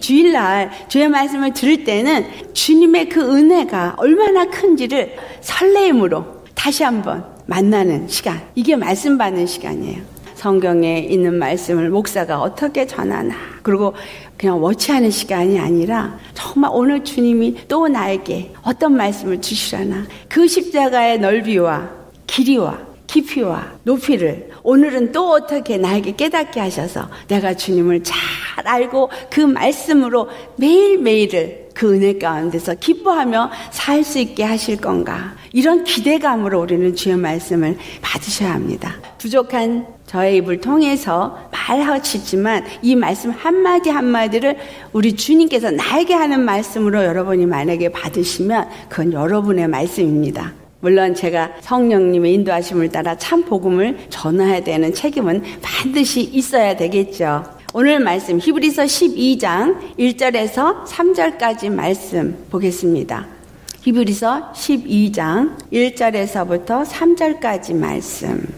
주일날 주의 말씀을 들을 때는 주님의 그 은혜가 얼마나 큰지를 설레임으로 다시 한번 만나는 시간, 이게 말씀 받는 시간이에요. 성경에 있는 말씀을 목사가 어떻게 전하나, 그리고 그냥 워치하는 시간이 아니라 정말 오늘 주님이 또 나에게 어떤 말씀을 주시려나, 그 십자가의 넓이와 길이와 깊이와 높이를 오늘은 또 어떻게 나에게 깨닫게 하셔서 내가 주님을 잘 알고 그 말씀으로 매일매일을 그 은혜 가운데서 기뻐하며 살 수 있게 하실 건가, 이런 기대감으로 우리는 주의 말씀을 받으셔야 합니다. 부족한 저의 입을 통해서 말하시지만 이 말씀 한마디 한마디를 우리 주님께서 나에게 하는 말씀으로 여러분이 만약에 받으시면 그건 여러분의 말씀입니다. 물론 제가 성령님의 인도하심을 따라 참 복음을 전해야 되는 책임은 반드시 있어야 되겠죠. 오늘 말씀 히브리서 12장 1절에서 3절까지 말씀 보겠습니다. 히브리서 12장 1절에서부터 3절까지 말씀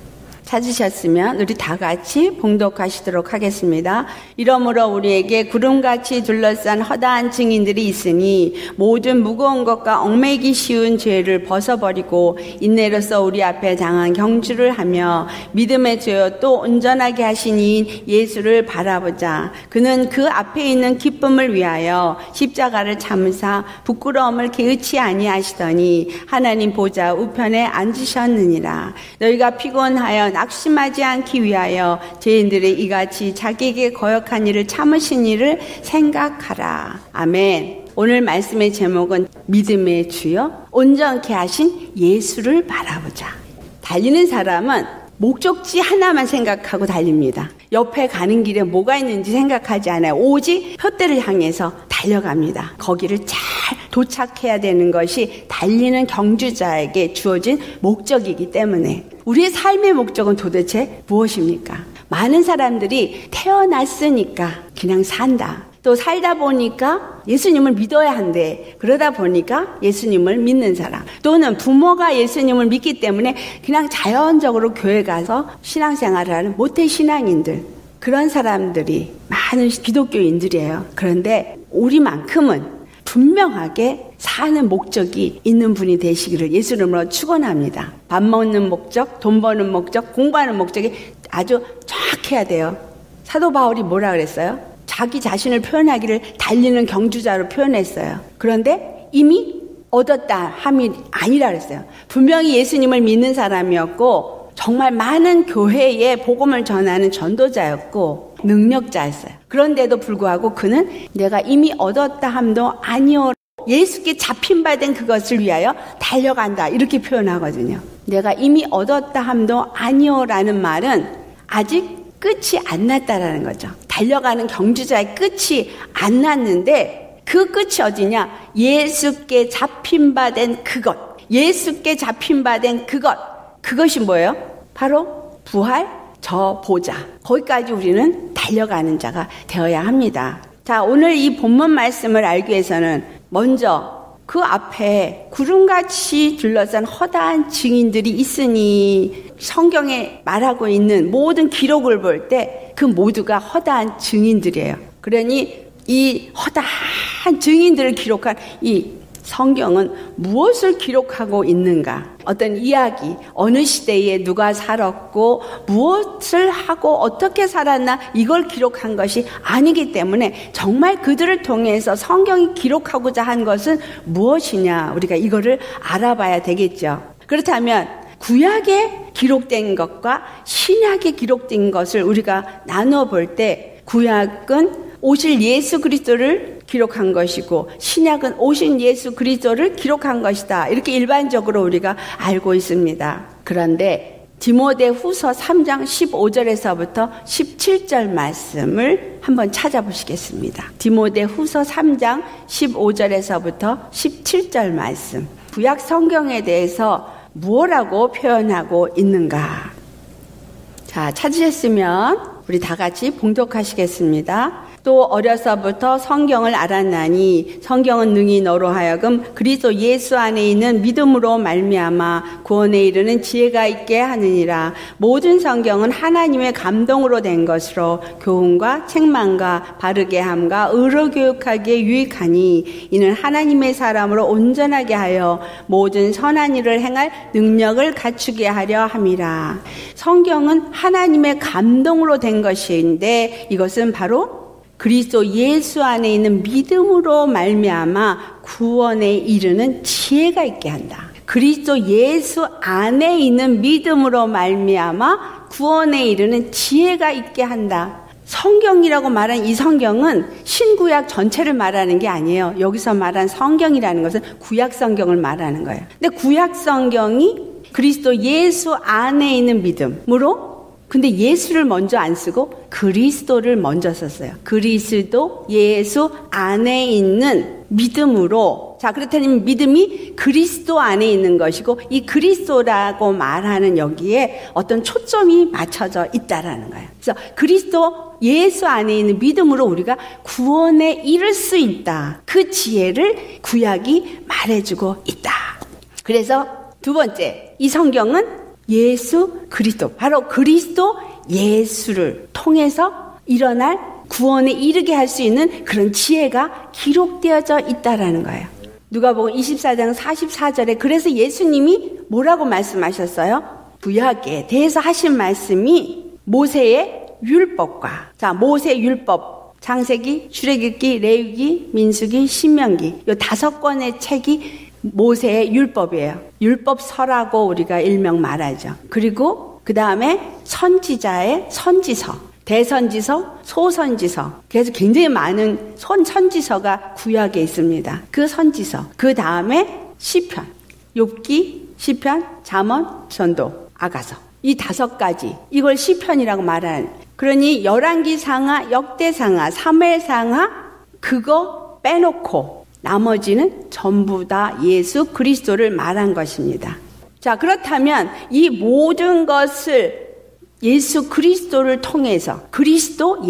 찾으셨으면 우리 다 같이 봉독하시도록 하겠습니다. 이러므로 우리에게 구름같이 둘러싼 허다한 증인들이 있으니 모든 무거운 것과 얽매이기 쉬운 죄를 벗어버리고 인내로서 우리 앞에 당한 경주를 하며 믿음의 죄요 또 온전하게 하신 이인 예수를 바라보자. 그는 그 앞에 있는 기쁨을 위하여 십자가를 참으사 부끄러움을 개의치 아니하시더니 하나님 보좌 우편에 앉으셨느니라. 너희가 피곤하여 낙심하지 않기 위하여 죄인들의 이같이 자기에게 거역한 일을 참으신 일을 생각하라. 아멘. 오늘 말씀의 제목은 믿음의 주요 온전케 하신 예수를 바라보자. 달리는 사람은 목적지 하나만 생각하고 달립니다. 옆에 가는 길에 뭐가 있는지 생각하지 않아요. 오직 표대를 향해서 달려갑니다. 거기를 잘 도착해야 되는 것이 달리는 경주자에게 주어진 목적이기 때문에, 우리의 삶의 목적은 도대체 무엇입니까? 많은 사람들이 태어났으니까 그냥 산다. 또 살다 보니까 예수님을 믿어야 한대. 그러다 보니까 예수님을 믿는 사람. 또는 부모가 예수님을 믿기 때문에 그냥 자연적으로 교회 가서 신앙생활을 하는 모태신앙인들. 그런 사람들이 많은 기독교인들이에요. 그런데 우리만큼은 분명하게 사는 목적이 있는 분이 되시기를 예수 이름으로 축원합니다. 밥 먹는 목적, 돈 버는 목적, 공부하는 목적이 아주 정확해야 돼요. 사도 바울이 뭐라 그랬어요? 자기 자신을 표현하기를 달리는 경주자로 표현했어요. 그런데 이미 얻었다 함이 아니라 그랬어요. 분명히 예수님을 믿는 사람이었고 정말 많은 교회에 복음을 전하는 전도자였고 능력자였어요. 그런데도 불구하고 그는 내가 이미 얻었다 함도 아니오, 예수께 잡힌 바 된 그것을 위하여 달려간다, 이렇게 표현하거든요. 내가 이미 얻었다 함도 아니오라는 말은 아직 끝이 안 났다라는 거죠. 달려가는 경주자의 끝이 안 났는데 그 끝이 어디냐? 예수께 잡힌 바 된 그것, 예수께 잡힌 바 된 그것, 그것이 뭐예요? 바로 부활, 저 보좌. 거기까지 우리는 달려가는 자가 되어야 합니다. 자, 오늘 이 본문 말씀을 알기 위해서는 먼저 그 앞에 구름같이 둘러싼 허다한 증인들이 있으니, 성경에 말하고 있는 모든 기록을 볼 때 그 모두가 허다한 증인들이에요. 그러니 이 허다한 증인들을 기록한 이 성경은 무엇을 기록하고 있는가? 어떤 이야기, 어느 시대에 누가 살았고 무엇을 하고 어떻게 살았나, 이걸 기록한 것이 아니기 때문에 정말 그들을 통해서 성경이 기록하고자 한 것은 무엇이냐, 우리가 이거를 알아봐야 되겠죠. 그렇다면 구약에 기록된 것과 신약에 기록된 것을 우리가 나눠 볼 때, 구약은 오실 예수 그리스도를 기록한 것이고 신약은 오신 예수 그리스도를 기록한 것이다, 이렇게 일반적으로 우리가 알고 있습니다. 그런데 디모데후서 3장 15절에서부터 17절 말씀을 한번 찾아보시겠습니다. 디모데후서 3장 15절에서부터 17절 말씀, 구약 성경에 대해서 무엇이라고 표현하고 있는가? 자, 찾으셨으면 우리 다 같이 봉독하시겠습니다. 또 어려서부터 성경을 알았나니 성경은 능히 너로 하여금 그리스도 예수 안에 있는 믿음으로 말미암아 구원에 이르는 지혜가 있게 하느니라. 모든 성경은 하나님의 감동으로 된 것으로 교훈과 책망과 바르게 함과 의로 교육하기에 유익하니 이는 하나님의 사람으로 온전하게 하여 모든 선한 일을 행할 능력을 갖추게 하려 함이라. 성경은 하나님의 감동으로 된 것인데 이것은 바로 그리스도 예수 안에 있는 믿음으로 말미암아 구원에 이르는 지혜가 있게 한다. 그리스도 예수 안에 있는 믿음으로 말미암아 구원에 이르는 지혜가 있게 한다. 성경이라고 말한 이 성경은 신구약 전체를 말하는 게 아니에요. 여기서 말한 성경이라는 것은 구약 성경을 말하는 거예요. 근데 구약 성경이 그리스도 예수 안에 있는 믿음으로, 근데 예수를 먼저 안 쓰고 그리스도를 먼저 썼어요. 그리스도 예수 안에 있는 믿음으로. 자, 그렇다면 믿음이 그리스도 안에 있는 것이고 이 그리스도라고 말하는 여기에 어떤 초점이 맞춰져 있다라는 거예요. 그래서 그리스도 예수 안에 있는 믿음으로 우리가 구원에 이를 수 있다. 그 지혜를 구약이 말해주고 있다. 그래서 두 번째, 이 성경은 예수 그리스도, 바로 그리스도 예수를 통해서 일어날 구원에 이르게 할 수 있는 그런 지혜가 기록되어져 있다라는 거예요. 누가복음 24장 44절에 그래서 예수님이 뭐라고 말씀하셨어요? 구약에 대해서 하신 말씀이 모세의 율법과, 자, 모세 율법, 창세기, 출애굽기, 레위기, 민수기, 신명기, 이 5권의 책이 모세의 율법이에요. 율법서라고 우리가 일명 말하죠. 그리고 그 다음에 선지자의 선지서, 대선지서, 소선지서. 그래서 굉장히 많은 선지서가 구약에 있습니다. 그 선지서. 그 다음에 시편, 욥기, 시편, 잠언, 전도, 아가서. 이 5가지. 이걸 시편이라고 말하는. 그러니 열왕기상하, 역대상하, 사무엘상하 그거 빼놓고 나머지는 전부 다 예수 그리스도를 말한 것입니다. 자, 그렇다면 이 모든 것을 예수 그리스도를 통해서 그리스도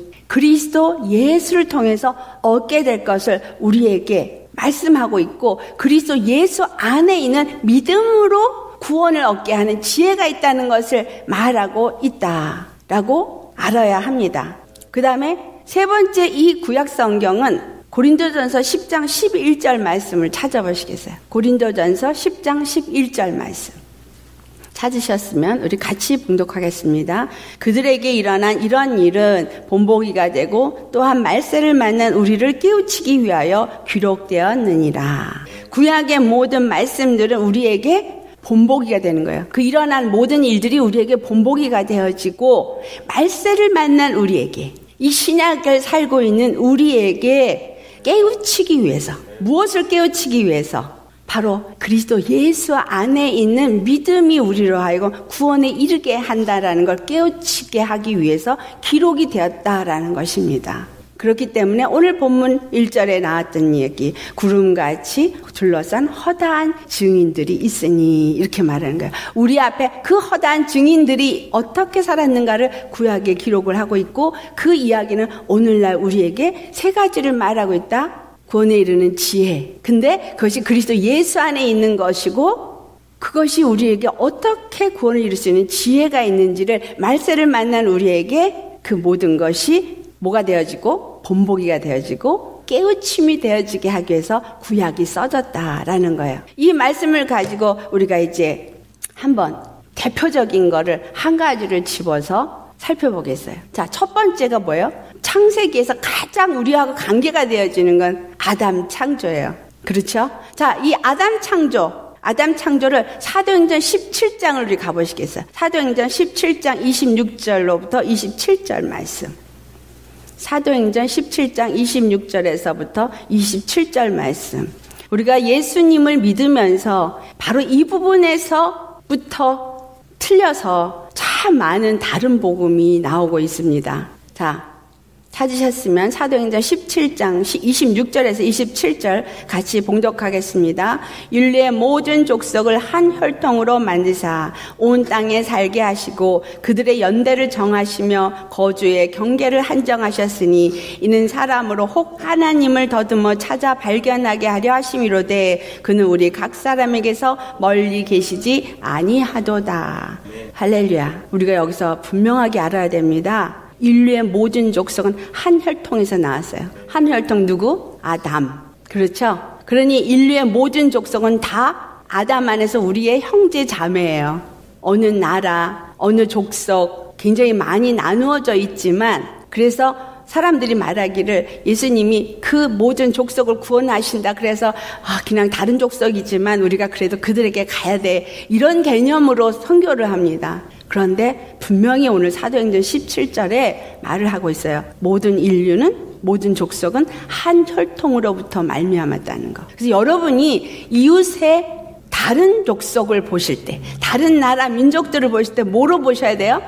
예수를 통해서 얻게 될 것을 우리에게 말씀하고 있고 그리스도 예수 안에 있는 믿음으로 구원을 얻게 하는 지혜가 있다는 것을 말하고 있다라고 알아야 합니다. 그 다음에 세 번째, 이 구약 성경은 고린도전서 10장 11절 말씀을 찾아보시겠어요? 고린도전서 10장 11절 말씀. 찾으셨으면 우리 같이 봉독하겠습니다. 그들에게 일어난 이런 일은 본보기가 되고 또한 말세를 만난 우리를 깨우치기 위하여 기록되었느니라. 구약의 모든 말씀들은 우리에게 본보기가 되는 거예요. 그 일어난 모든 일들이 우리에게 본보기가 되어지고 말세를 만난 우리에게, 이 신약을 살고 있는 우리에게 깨우치기 위해서, 무엇을 깨우치기 위해서? 바로 그리스도 예수 안에 있는 믿음이 우리로 하여금 구원에 이르게 한다라는 걸 깨우치게 하기 위해서 기록이 되었다라는 것입니다. 그렇기 때문에 오늘 본문 1절에 나왔던 얘기, 구름같이 둘러싼 허다한 증인들이 있으니, 이렇게 말하는 거예요. 우리 앞에 그 허다한 증인들이 어떻게 살았는가를 구약에 기록을 하고 있고, 그 이야기는 오늘날 우리에게 3가지를 말하고 있다. 구원에 이르는 지혜. 근데 그것이 그리스도 예수 안에 있는 것이고, 그것이 우리에게 어떻게 구원을 이룰 수 있는 지혜가 있는지를 말세를 만난 우리에게 그 모든 것이 뭐가 되어지고 본보기가 되어지고 깨우침이 되어지게 하기 위해서 구약이 써졌다라는 거예요. 이 말씀을 가지고 우리가 이제 한번 대표적인 거를 한 가지를 집어서 살펴보겠어요. 자, 첫 번째가 뭐예요? 창세기에서 가장 우리하고 관계가 되어지는 건 아담 창조예요. 그렇죠? 자, 이 아담 창조를 사도행전 17장을 우리 가보시겠어요? 사도행전 17장 26절로부터 27절 말씀. 사도행전 17장 26절에서부터 27절 말씀. 우리가 예수님을 믿으면서 바로 이 부분에서부터 틀려서 참 많은 다른 복음이 나오고 있습니다. 자, 찾으셨으면 사도행전 17장 26절에서 27절 같이 봉독하겠습니다. 인류의 모든 족속을 한 혈통으로 만드사 온 땅에 살게 하시고 그들의 연대를 정하시며 거주의 경계를 한정하셨으니 이는 사람으로 혹 하나님을 더듬어 찾아 발견하게 하려 하심이로되 그는 우리 각 사람에게서 멀리 계시지 아니하도다. 할렐루야. 우리가 여기서 분명하게 알아야 됩니다. 인류의 모든 족속은 한 혈통에서 나왔어요. 한 혈통 누구? 아담. 그렇죠? 그러니 인류의 모든 족속은 다 아담 안에서 우리의 형제 자매예요. 어느 나라, 어느 족속 굉장히 많이 나누어져 있지만 그래서 사람들이 말하기를 예수님이 그 모든 족속을 구원하신다. 그래서 그냥 다른 족속이지만 우리가 그래도 그들에게 가야 돼. 이런 개념으로 선교를 합니다. 그런데 분명히 오늘 사도행전 17절에 말을 하고 있어요. 모든 인류는, 모든 족속은 한 혈통으로부터 말미암았다는 거. 그래서 여러분이 이웃의 다른 족속을 보실 때, 다른 나라 민족들을 보실 때 뭐로 보셔야 돼요?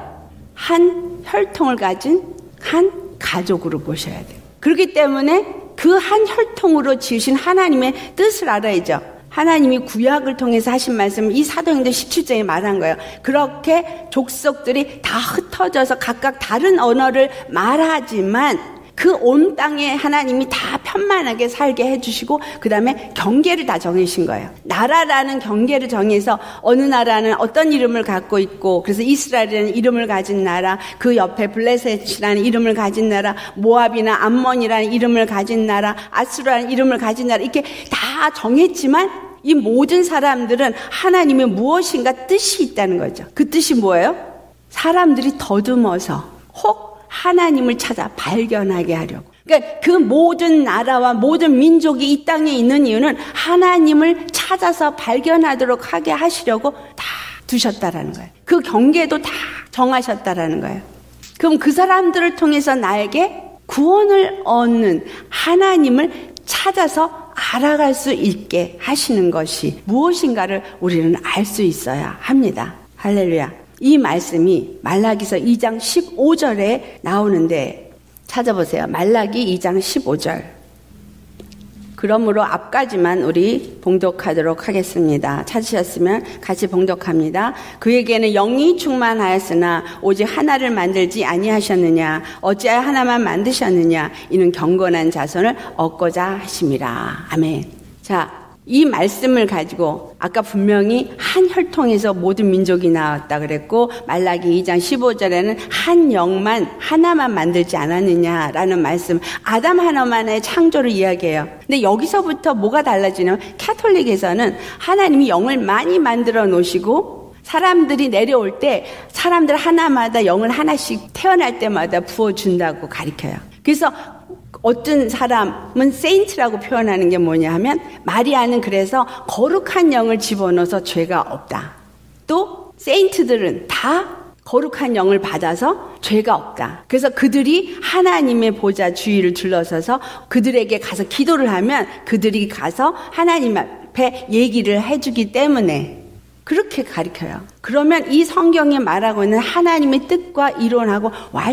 한 혈통을 가진 한 가족으로 보셔야 돼요. 그렇기 때문에 그 한 혈통으로 지으신 하나님의 뜻을 알아야죠. 하나님이 구약을 통해서 하신 말씀, 이 사도행전 17장에 말한 거예요. 그렇게 족속들이 다 흩어져서 각각 다른 언어를 말하지만 그 온 땅에 하나님이 다 편만하게 살게 해주시고 그 다음에 경계를 다 정해신 거예요. 나라라는 경계를 정해서 어느 나라는 어떤 이름을 갖고 있고 그래서 이스라엘이라는 이름을 가진 나라, 그 옆에 블레셋이라는 이름을 가진 나라, 모압이나 암몬이라는 이름을 가진 나라, 아수르라는 이름을 가진 나라 이렇게 다 정했지만 이 모든 사람들은 하나님의 무엇인가 뜻이 있다는 거죠. 그 뜻이 뭐예요? 사람들이 더듬어서 혹 하나님을 찾아 발견하게 하려고. 그러니까 그 모든 나라와 모든 민족이 이 땅에 있는 이유는 하나님을 찾아서 발견하도록 하게 하시려고 다 두셨다라는 거예요. 그 경계도 다 정하셨다라는 거예요. 그럼 그 사람들을 통해서 나에게 구원을 얻는 하나님을 찾아서 알아갈 수 있게 하시는 것이 무엇인가를 우리는 알 수 있어야 합니다. 할렐루야. 이 말씀이 말라기서 2장 15절에 나오는데 찾아보세요. 말라기 2장 15절. 그러므로 앞까지만 우리 봉독하도록 하겠습니다. 찾으셨으면 같이 봉독합니다. 그에게는 영이 충만하였으나 오직 하나를 만들지 아니하셨느냐. 어찌하여 하나만 만드셨느냐. 이는 경건한 자손을 얻고자 하심이라. 아멘. 자, 이 말씀을 가지고 아까 분명히 한 혈통에서 모든 민족이 나왔다 그랬고 말라기 2장 15절에는 한 영만 하나만 만들지 않았느냐라는 말씀, 아담 하나만의 창조를 이야기해요. 근데 여기서부터 뭐가 달라지냐면 캐톨릭에서는 하나님이 영을 많이 만들어 놓으시고 사람들이 내려올 때 사람들 하나마다 영을 하나씩 태어날 때마다 부어준다고 가르쳐요. 그래서 어떤 사람은 세인트라고 표현하는 게 뭐냐 하면 마리아는 그래서 거룩한 영을 집어넣어서 죄가 없다. 또 세인트들은 다 거룩한 영을 받아서 죄가 없다. 그래서 그들이 하나님의 보좌 주위를 둘러서서 그들에게 가서 기도를 하면 그들이 가서 하나님 앞에 얘기를 해주기 때문에 그렇게 가르쳐요. 그러면 이 성경에 말하고 있는 하나님의 뜻과 이론하고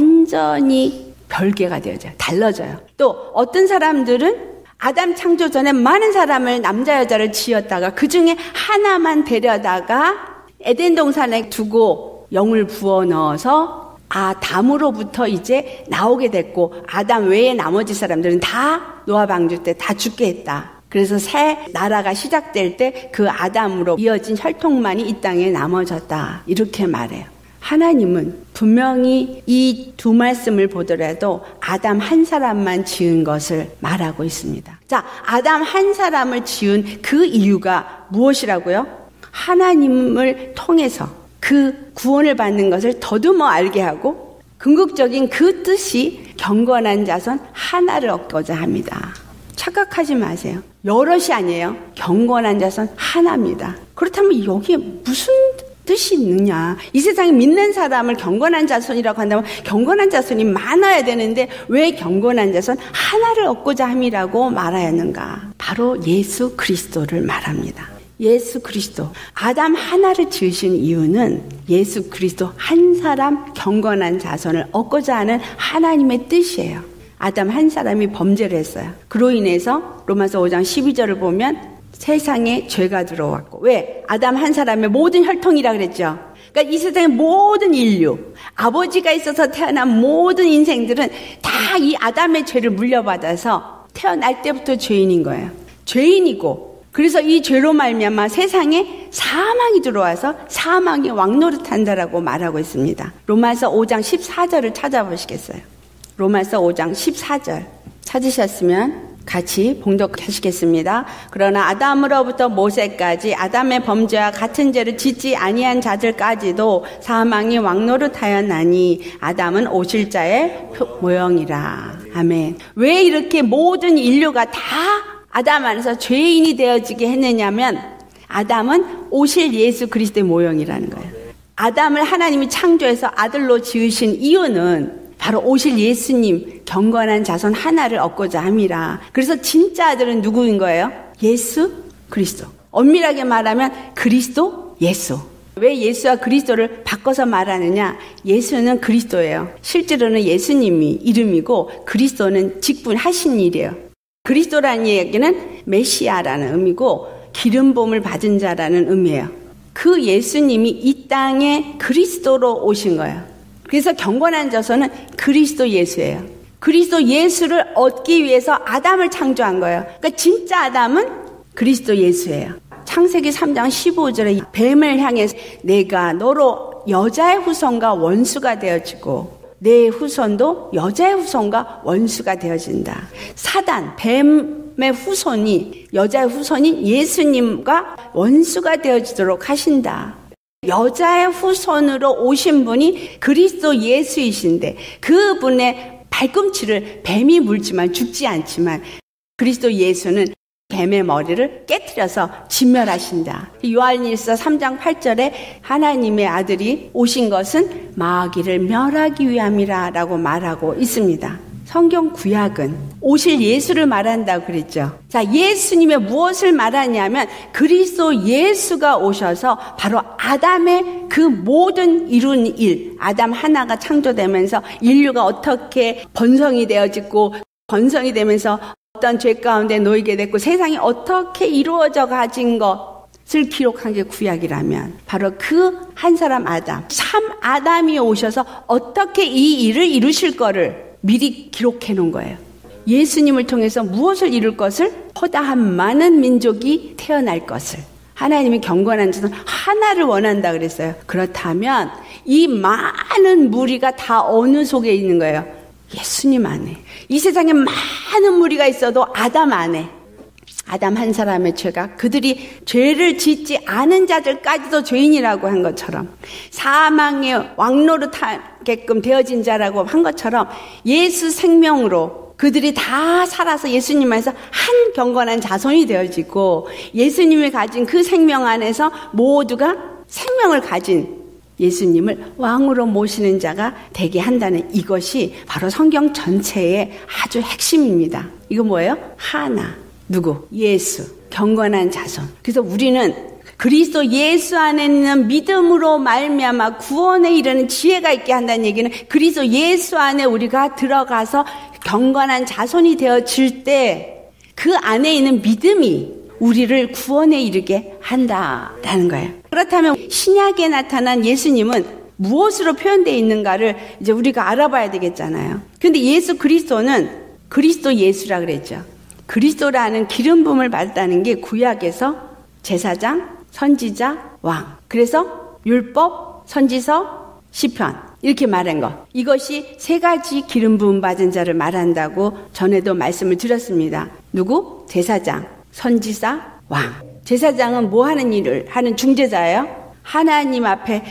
완전히 별개가 되어져요. 달라져요. 또 어떤 사람들은 아담 창조 전에 많은 사람을 남자 여자를 지었다가 그 중에 하나만 데려다가 에덴 동산에 두고 영을 부어 넣어서 아담으로부터 이제 나오게 됐고 아담 외에 나머지 사람들은 다 노아 방주 때 다 죽게 했다. 그래서 새 나라가 시작될 때 그 아담으로 이어진 혈통만이 이 땅에 남아졌다. 이렇게 말해요. 하나님은 분명히 이 두 말씀을 보더라도 아담 한 사람만 지은 것을 말하고 있습니다. 자, 아담 한 사람을 지은 그 이유가 무엇이라고요? 하나님을 통해서 그 구원을 받는 것을 더듬어 알게 하고 궁극적인 그 뜻이 경건한 자손 하나를 얻고자 합니다. 착각하지 마세요. 여럿이 아니에요. 경건한 자손 하나입니다. 그렇다면 여기에 무슨 뜻이 있느냐. 이 세상에 믿는 사람을 경건한 자손이라고 한다면 경건한 자손이 많아야 되는데 왜 경건한 자손 하나를 얻고자 함이라고 말하였는가. 바로 예수 그리스도를 말합니다. 예수 그리스도. 아담 하나를 지으신 이유는 예수 그리스도 한 사람 경건한 자손을 얻고자 하는 하나님의 뜻이에요. 아담 한 사람이 범죄를 했어요. 그로 인해서 로마서 5장 12절을 보면 세상에 죄가 들어왔고, 왜? 아담 한 사람의 모든 혈통이라 그랬죠. 그러니까 이 세상의 모든 인류, 아버지가 있어서 태어난 모든 인생들은 다 이 아담의 죄를 물려받아서 태어날 때부터 죄인인 거예요. 죄인이고, 그래서 이 죄로 말미암아 세상에 사망이 들어와서 사망이 왕노릇한다라고 말하고 있습니다. 로마서 5장 14절을 찾아보시겠어요? 로마서 5장 14절 찾으셨으면 같이 봉독하시겠습니다. 그러나 아담으로부터 모세까지 아담의 범죄와 같은 죄를 짓지 아니한 자들까지도 사망이 왕노릇하였나니 아담은 오실 자의 모형이라. 아멘. 왜 이렇게 모든 인류가 다 아담 안에서 죄인이 되어지게 했느냐면 아담은 오실 예수 그리스도의 모형이라는 거예요. 아담을 하나님이 창조해서 아들로 지으신 이유는 바로 오실 예수님 경건한 자손 하나를 얻고자 함이라. 그래서 진짜 아들은 누구인 거예요? 예수 그리스도. 엄밀하게 말하면 그리스도 예수. 왜 예수와 그리스도를 바꿔서 말하느냐? 예수는 그리스도예요. 실제로는 예수님이 이름이고 그리스도는 직분하신 일이에요. 그리스도라는 얘기는 메시아라는 의미고 기름 부음을 받은 자라는 의미예요. 그 예수님이 이 땅에 그리스도로 오신 거예요. 그래서 경건한 자손은 그리스도 예수예요. 그리스도 예수를 얻기 위해서 아담을 창조한 거예요. 그러니까 진짜 아담은 그리스도 예수예요. 창세기 3장 15절에 뱀을 향해서 내가 너로 여자의 후손과 원수가 되어지고 내 후손도 여자의 후손과 원수가 되어진다. 사단, 뱀의 후손이 여자의 후손인 예수님과 원수가 되어지도록 하신다. 여자의 후손으로 오신 분이 그리스도 예수이신데 그분의 발꿈치를 뱀이 물지만 죽지 않지만 그리스도 예수는 뱀의 머리를 깨트려서 진멸하신다. 요한일서 3장 8절에 하나님의 아들이 오신 것은 마귀를 멸하기 위함이라 라고 말하고 있습니다. 성경 구약은 오실 예수를 말한다고 그랬죠. 자, 예수님의 무엇을 말하냐면 그리스도 예수가 오셔서 바로 아담의 그 모든 이룬 일, 아담 하나가 창조되면서 인류가 어떻게 번성이 되어지고 번성이 되면서 어떤 죄 가운데 놓이게 됐고 세상이 어떻게 이루어져 가진 것을 기록한 게 구약이라면 바로 그 한 사람 아담, 참 아담이 오셔서 어떻게 이 일을 이루실 거를 미리 기록해 놓은 거예요. 예수님을 통해서 무엇을 이룰 것을? 허다한 많은 민족이 태어날 것을. 하나님이 경건한 자는 하나를 원한다 그랬어요. 그렇다면 이 많은 무리가 다 어느 속에 있는 거예요? 예수님 안에. 이 세상에 많은 무리가 있어도 아담 안에. 아담 한 사람의 죄가 그들이 죄를 짓지 않은 자들까지도 죄인이라고 한 것처럼 사망의 왕노릇하게끔 되어진 자라고 한 것처럼 예수 생명으로 그들이 다 살아서 예수님 안에서 한 경건한 자손이 되어지고 예수님이 가진 그 생명 안에서 모두가 생명을 가진 예수님을 왕으로 모시는 자가 되게 한다는 이것이 바로 성경 전체의 아주 핵심입니다. 이거 뭐예요? 하나. 누구? 예수. 경건한 자손. 그래서 우리는 그리스도 예수 안에 있는 믿음으로 말미암아 구원에 이르는 지혜가 있게 한다는 얘기는 그리스도 예수 안에 우리가 들어가서 경건한 자손이 되어질 때 그 안에 있는 믿음이 우리를 구원에 이르게 한다라는 거예요. 그렇다면 신약에 나타난 예수님은 무엇으로 표현되어 있는가를 이제 우리가 알아봐야 되겠잖아요. 그런데 예수 그리스도는 그리스도 예수라 그랬죠. 그리스도라는 기름 부음을 받았다는 게 구약에서 제사장, 선지자, 왕. 그래서 율법, 선지서, 시편 이렇게 말한 거. 이것이 세 가지 기름 부음 받은 자를 말한다고 전에도 말씀을 드렸습니다. 누구? 제사장, 선지자, 왕. 제사장은 뭐 하는 일을 하는 중재자예요? 하나님 앞에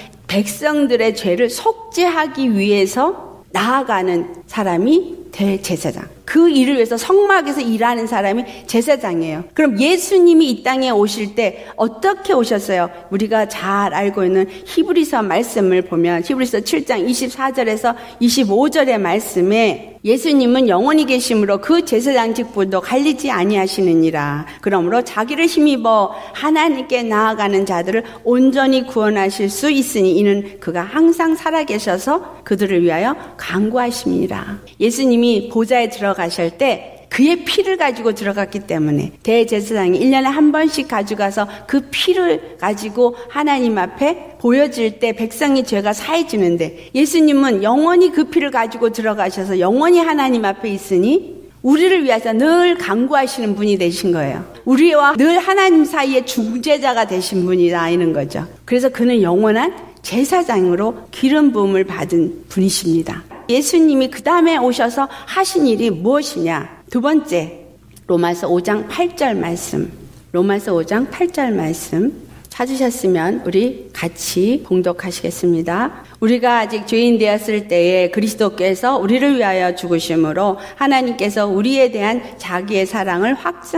백성들의 죄를 속죄하기 위해서 나아가는 사람이 대제사장. 그 일을 위해서 성막에서 일하는 사람이 제사장이에요. 그럼 예수님이 이 땅에 오실 때 어떻게 오셨어요? 우리가 잘 알고 있는 히브리서 말씀을 보면 히브리서 7장 24절에서 25절의 말씀에 예수님은 영원히 계심으로 그 제사장 직분도 갈리지 아니하시느니라. 그러므로 자기를 힘입어 하나님께 나아가는 자들을 온전히 구원하실 수 있으니 이는 그가 항상 살아계셔서 그들을 위하여 간구하심이라. 예수님이 보좌에 들어가실 때 그의 피를 가지고 들어갔기 때문에 대제사장이 1년에 한 번씩 가져가서 그 피를 가지고 하나님 앞에 보여질 때 백성의 죄가 사해지는데 예수님은 영원히 그 피를 가지고 들어가셔서 영원히 하나님 앞에 있으니 우리를 위해서 늘 간구하시는 분이 되신 거예요. 우리와 늘 하나님 사이의 중재자가 되신 분이다 이런 거죠. 그래서 그는 영원한 제사장으로 기름 부음을 받은 분이십니다. 예수님이 그 다음에 오셔서 하신 일이 무엇이냐? 두 번째, 로마서 5장 8절 말씀. 로마서 5장 8절 말씀 찾으셨으면 우리 같이 봉독하시겠습니다. 우리가 아직 죄인 되었을 때에 그리스도께서 우리를 위하여 죽으심으로 하나님께서 우리에 대한 자기의 사랑을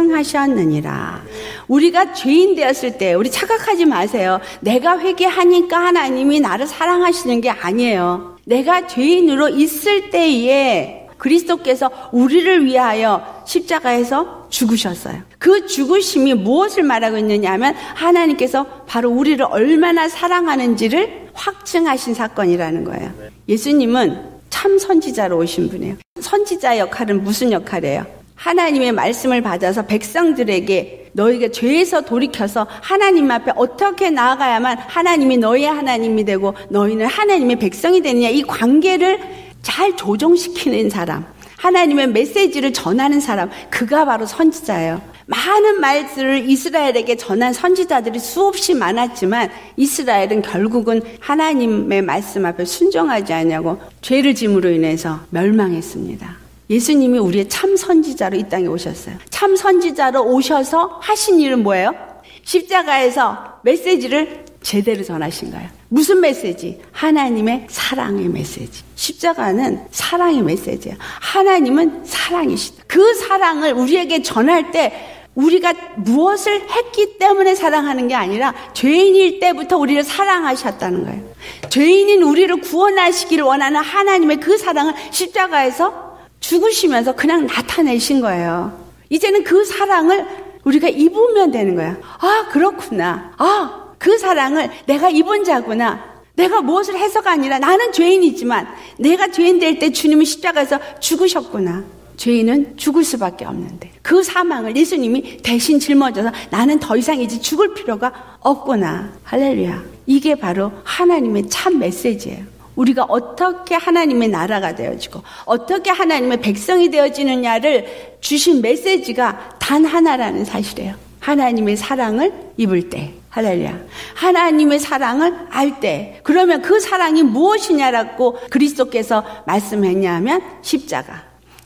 확증하셨느니라. 우리가 죄인 되었을 때 우리 착각하지 마세요. 내가 회개하니까 하나님이 나를 사랑하시는 게 아니에요. 내가 죄인으로 있을 때에 그리스도께서 우리를 위하여 십자가에서 죽으셨어요. 그 죽으심이 무엇을 말하고 있느냐 하면 하나님께서 바로 우리를 얼마나 사랑하는지를 확증하신 사건이라는 거예요. 예수님은 참 선지자로 오신 분이에요. 선지자 역할은 무슨 역할이에요? 하나님의 말씀을 받아서 백성들에게 너희가 죄에서 돌이켜서 하나님 앞에 어떻게 나아가야만 하나님이 너희의 하나님이 되고 너희는 하나님의 백성이 되느냐, 이 관계를 잘 조정시키는 사람, 하나님의 메시지를 전하는 사람, 그가 바로 선지자예요. 많은 말들을 이스라엘에게 전한 선지자들이 수없이 많았지만 이스라엘은 결국은 하나님의 말씀 앞에 순종하지 않냐고 죄를 짐으로 인해서 멸망했습니다. 예수님이 우리의 참 선지자로 이 땅에 오셨어요. 참 선지자로 오셔서 하신 일은 뭐예요? 십자가에서 메시지를 제대로 전하신 거예요. 무슨 메시지? 하나님의 사랑의 메시지. 십자가는 사랑의 메시지예요. 하나님은 사랑이시다. 그 사랑을 우리에게 전할 때 우리가 무엇을 했기 때문에 사랑하는 게 아니라 죄인일 때부터 우리를 사랑하셨다는 거예요. 죄인인 우리를 구원하시기를 원하는 하나님의 그 사랑을 십자가에서 죽으시면서 그냥 나타내신 거예요. 이제는 그 사랑을 우리가 입으면 되는 거예요. 아, 그렇구나. 아, 그 사랑을 내가 입은 자구나. 내가 무엇을 해서가 아니라 나는 죄인이지만 내가 죄인 될 때 주님은 십자가에서 죽으셨구나. 죄인은 죽을 수밖에 없는데 그 사망을 예수님이 대신 짊어져서 나는 더 이상 이제 죽을 필요가 없구나. 할렐루야. 이게 바로 하나님의 참 메시지예요. 우리가 어떻게 하나님의 나라가 되어지고 어떻게 하나님의 백성이 되어지느냐를 주신 메시지가 단 하나라는 사실이에요. 하나님의 사랑을 입을 때, 할렐루야. 하나님의 사랑을 알 때, 그러면 그 사랑이 무엇이냐라고 그리스도께서 말씀했냐면 십자가.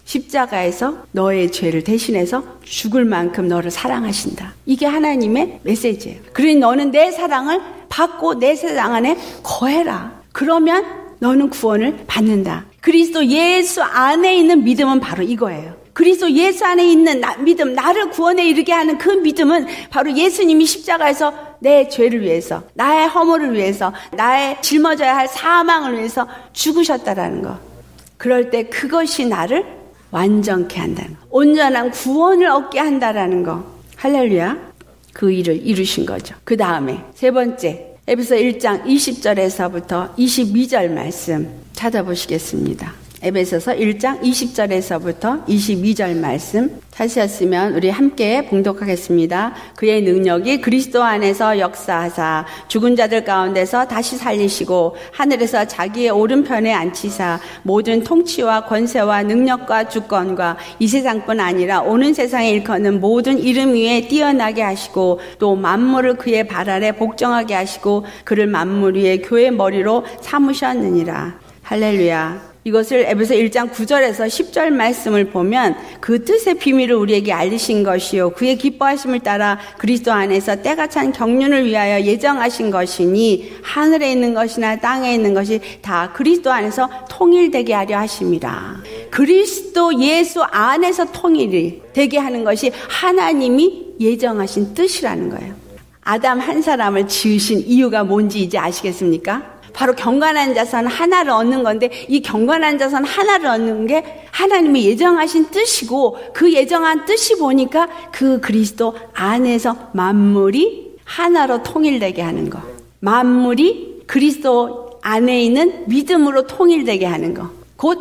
십자가에서 너의 죄를 대신해서 죽을 만큼 너를 사랑하신다. 이게 하나님의 메시지예요. 그러니 너는 내 사랑을 받고 내 사랑 안에 거해라. 그러면 너는 구원을 받는다. 그리스도 예수 안에 있는 믿음은 바로 이거예요. 그리스도 예수 안에 있는 믿음, 나를 구원에 이르게 하는 그 믿음은 바로 예수님이 십자가에서 내 죄를 위해서, 나의 허물을 위해서, 나의 짊어져야 할 사망을 위해서 죽으셨다라는 거. 그럴 때 그것이 나를 완전케 한다는 거. 온전한 구원을 얻게 한다라는 거. 할렐루야. 그 일을 이루신 거죠. 그 다음에 세 번째, 에베소 1장 20절에서부터 22절 말씀 찾아보시겠습니다. 에베소서 1장 20절에서부터 22절 말씀 찾으셨으면 우리 함께 봉독하겠습니다. 그의 능력이 그리스도 안에서 역사하사 죽은 자들 가운데서 다시 살리시고 하늘에서 자기의 오른편에 앉히사 모든 통치와 권세와 능력과 주권과 이 세상뿐 아니라 오는 세상에 일컫는 모든 이름 위에 뛰어나게 하시고 또 만물을 그의 발 아래 복종하게 하시고 그를 만물 위에 교회 머리로 삼으셨느니라. 할렐루야. 이것을 에베소 1장 9절에서 10절 말씀을 보면 그 뜻의 비밀을 우리에게 알리신 것이요 그의 기뻐하심을 따라 그리스도 안에서 때가 찬 경륜을 위하여 예정하신 것이니 하늘에 있는 것이나 땅에 있는 것이 다 그리스도 안에서 통일되게 하려 하심이라. 그리스도 예수 안에서 통일이 되게 하는 것이 하나님이 예정하신 뜻이라는 거예요. 아담 한 사람을 지으신 이유가 뭔지 이제 아시겠습니까? 바로 경건한 자손 하나를 얻는 건데 이 경건한 자손 하나를 얻는 게 하나님이 예정하신 뜻이고 그 예정한 뜻이 보니까 그 그리스도 안에서 만물이 하나로 통일되게 하는 거. 만물이 그리스도 안에 있는 믿음으로 통일되게 하는 거. 곧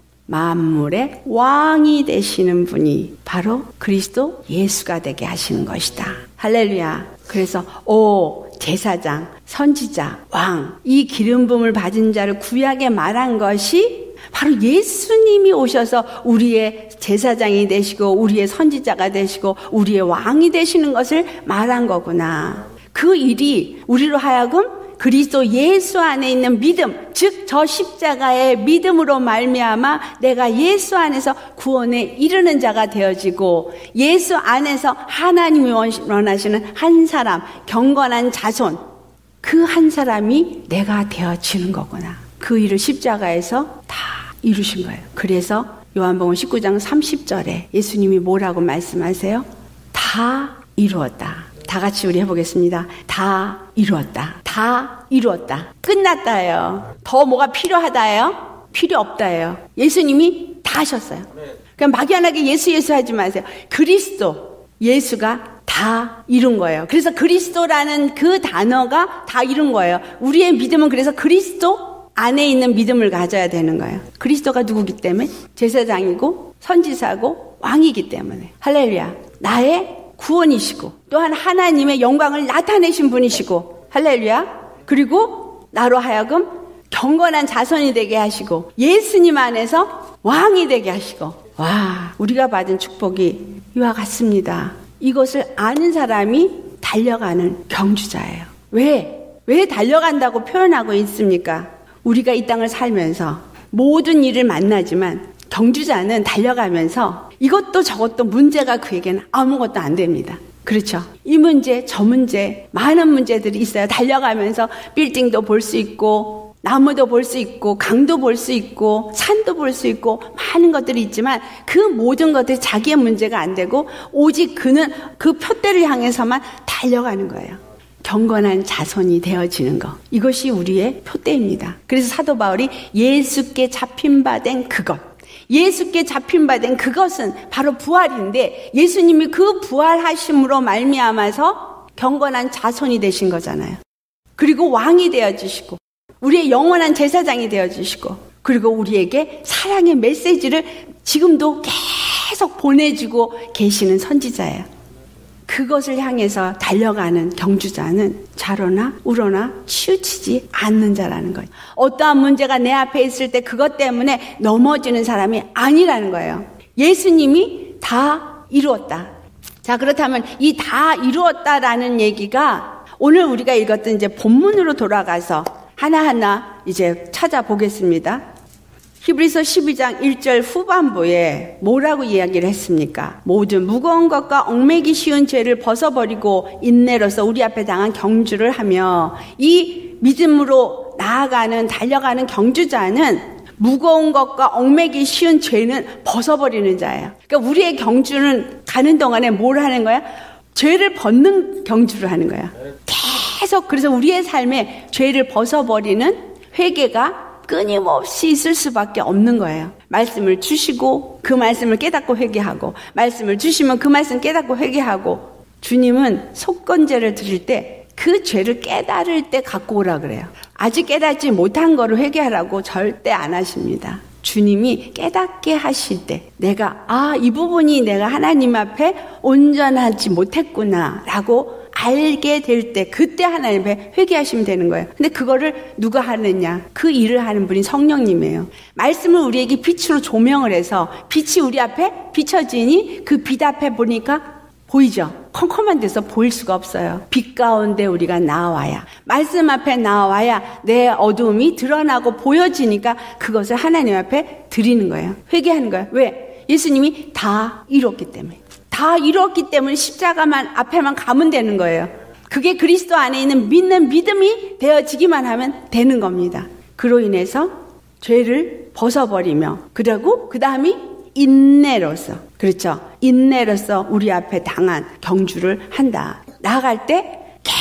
만물의 왕이 되시는 분이 바로 그리스도 예수가 되게 하시는 것이다. 할렐루야. 그래서 제사장, 선지자, 왕, 이 기름 부음을 받은 자를 구약에 말한 것이 바로 예수님이 오셔서 우리의 제사장이 되시고 우리의 선지자가 되시고 우리의 왕이 되시는 것을 말한 거구나. 그 일이 우리로 하여금 그리스도 예수 안에 있는 믿음, 즉 저 십자가의 믿음으로 말미암아 내가 예수 안에서 구원에 이르는 자가 되어지고 예수 안에서 하나님이 원하시는 한 사람, 경건한 자손, 그 한 사람이 내가 되어지는 거구나. 그 일을 십자가에서 다 이루신 거예요. 그래서 요한복음 19장 30절에 예수님이 뭐라고 말씀하세요? 다 이루었다. 다 같이 우리 해보겠습니다. 다 이루었다. 다 이루었다. 끝났다예요. 더 뭐가 필요하다예요? 필요 없다예요. 예수님이 다 하셨어요. 그냥 막연하게 예수 하지 마세요. 그리스도, 예수가 다 이룬 거예요. 그래서 그리스도라는 그 단어가 다 이룬 거예요. 우리의 믿음은 그래서 그리스도 안에 있는 믿음을 가져야 되는 거예요. 그리스도가 누구기 때문에? 제사장이고 선지자고 왕이기 때문에. 할렐루야. 나의 구원이시고 또한 하나님의 영광을 나타내신 분이시고 할렐루야. 그리고 나로 하여금 경건한 자손이 되게 하시고 예수님 안에서 왕이 되게 하시고 와, 우리가 받은 축복이 이와 같습니다. 이것을 아는 사람이 달려가는 경주자예요. 왜 달려간다고 표현하고 있습니까? 우리가 이 땅을 살면서 모든 일을 만나지만 경주자는 달려가면서 이것도 저것도 문제가 그에게는 아무것도 안 됩니다. 그렇죠? 이 문제, 저 문제, 많은 문제들이 있어요. 달려가면서 빌딩도 볼 수 있고 나무도 볼 수 있고 강도 볼 수 있고 산도 볼 수 있고 많은 것들이 있지만 그 모든 것들이 자기의 문제가 안 되고 오직 그는 그 표대를 향해서만 달려가는 거예요. 경건한 자손이 되어지는 것. 이것이 우리의 표대입니다. 그래서 사도 바울이 예수께 잡힌 바 된 그것. 예수께 잡힌 바 된 그것은 바로 부활인데 예수님이 그 부활하심으로 말미암아서 경건한 자손이 되신 거잖아요. 그리고 왕이 되어주시고 우리의 영원한 제사장이 되어주시고 그리고 우리에게 사랑의 메시지를 지금도 계속 보내주고 계시는 선지자예요. 그것을 향해서 달려가는 경주자는 좌로나 우로나 치우치지 않는 자라는 거예요. 어떠한 문제가 내 앞에 있을 때 그것 때문에 넘어지는 사람이 아니라는 거예요. 예수님이 다 이루었다. 자, 그렇다면 이 다 이루었다라는 얘기가 오늘 우리가 읽었던 이제 본문으로 돌아가서 하나하나 이제 찾아보겠습니다. 히브리서 12장 1절 후반부에 뭐라고 이야기를 했습니까? 모든 무거운 것과 얽매기 쉬운 죄를 벗어버리고 인내로서 우리 앞에 당한 경주를 하며 이 믿음으로 나아가는 달려가는 경주자는 무거운 것과 얽매기 쉬운 죄는 벗어버리는 자예요. 그러니까 우리의 경주는 가는 동안에 뭘 하는 거야? 죄를 벗는 경주를 하는 거야. 계속 그래서 우리의 삶에 죄를 벗어버리는 회개가 끊임없이 있을 수밖에 없는 거예요. 말씀을 주시고 그 말씀을 깨닫고 회개하고 말씀을 주시면 그 말씀 깨닫고 회개하고 주님은 속건제를 드릴 때 그 죄를 깨달을 때 갖고 오라 그래요. 아직 깨닫지 못한 거를 회개하라고 절대 안 하십니다. 주님이 깨닫게 하실 때 내가 이 부분이 내가 하나님 앞에 온전하지 못했구나 라고 알게 될 때 그때 하나님 앞에 회개하시면 되는 거예요. 근데 그거를 누가 하느냐? 그 일을 하는 분이 성령님이에요. 말씀을 우리에게 빛으로 조명을 해서 빛이 우리 앞에 비춰지니 그 빛 앞에 보니까 보이죠? 컴컴한 데서 보일 수가 없어요. 빛 가운데 우리가 나와야, 말씀 앞에 나와야 내 어두움이 드러나고 보여지니까 그것을 하나님 앞에 드리는 거예요. 회개하는 거예요. 왜? 예수님이 다 이뤘기 때문에. 다 이뤘기 때문에 십자가만 앞에만 가면 되는 거예요. 그게 그리스도 안에 있는 믿는 믿음이 되어지기만 하면 되는 겁니다. 그로 인해서 죄를 벗어버리며, 그리고 그 다음이 인내로서, 그렇죠, 인내로서 우리 앞에 당한 경주를 한다. 나아갈 때